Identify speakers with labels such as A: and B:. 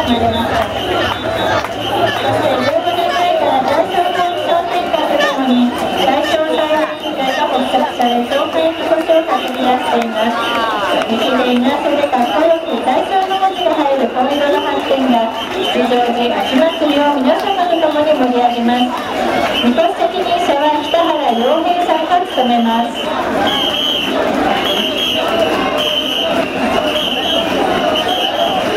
A: まれました。そして15年前から大正の商店会とともに大正大委員会が発足され、町会に腰をかけていらしています。綺麗なそれでかっこよく大正の文字が入る紺色の斑点が吉祥寺秋祭りを皆様と共に盛り上げます。みこし責任者は北原洋平さんが務めます。